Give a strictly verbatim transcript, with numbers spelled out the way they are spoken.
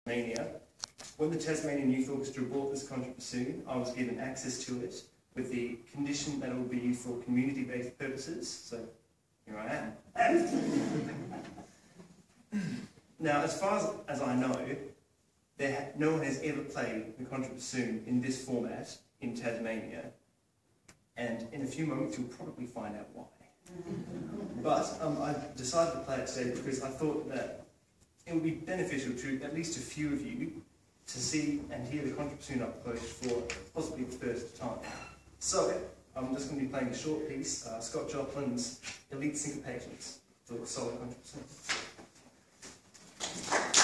Tasmania. When the Tasmanian Youth Orchestra bought this contra-bassoon, I was given access to it with the condition that it will be used for community-based purposes, so here I am. Now, as far as, as I know, there, no one has ever played the contra-bassoon in this format in Tasmania, and in a few moments you'll probably find out why. But um, I decided to play it today because I thought that it would be beneficial to at least a few of you to see and hear the contra-bassoon up close for possibly the first time. So, I'm just going to be playing a short piece, uh, Scott Joplin's Elite Syncopations, for solo contra-bassoon.